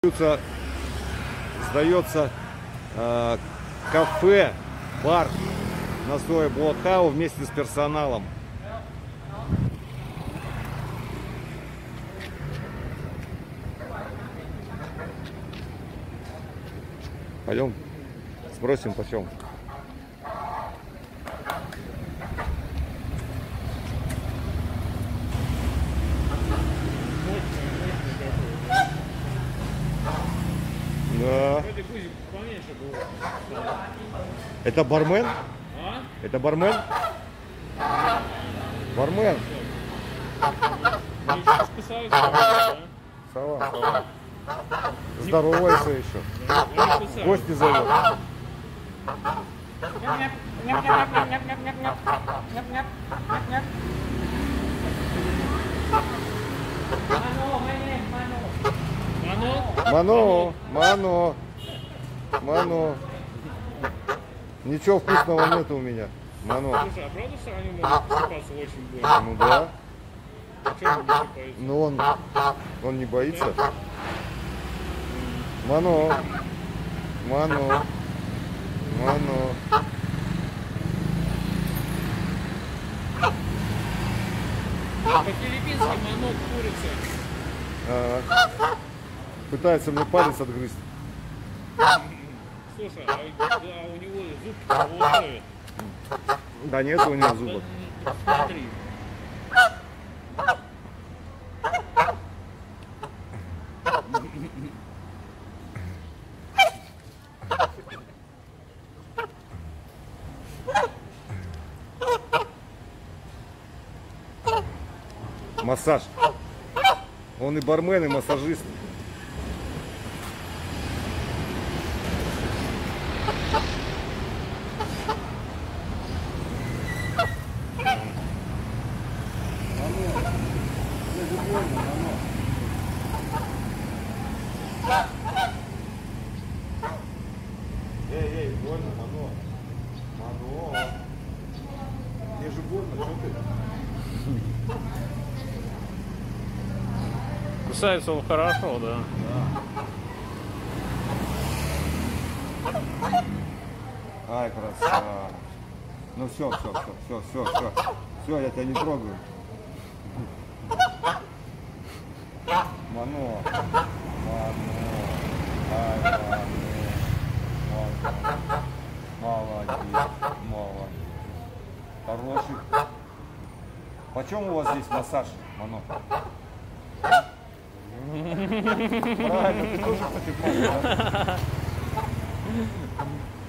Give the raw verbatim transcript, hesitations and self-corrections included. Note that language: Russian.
Сдается э, кафе, бар на Сое Блокхау вместе с персоналом. Пойдем спросим, почем. Да. Это бармен? А? Это бармен? Бармен. Сова. Сова. Здоровается еще. Гости зовет. Мано, Мано, Мано. Ничего вкусного нету у меня. Мано. Слушай, а правда, что они могут купаться очень больно? Ну да. А что они не купаются? Ну он, он не боится. Мано, Мано, Мано. По-филиппински манок курица. А, пытается мне палец отгрызть. Слушай, а, да, у него зуб острые. Да нет у него зубов. Смотри. Массаж. Он и бармен, и массажист. Эй, эй, больно, Мано. Мано. Мне же больно, что ты? Кусается он хорошо, да. Да. Ай, красава. Ну все, все, все, все, все, все. Все, я тебя не трогаю. Мано. Мано. Ай, Мано. Молодец. Молодец. Хороший. Почем у вас здесь массаж, Мано? Правильно, ты тоже потихоньку, да?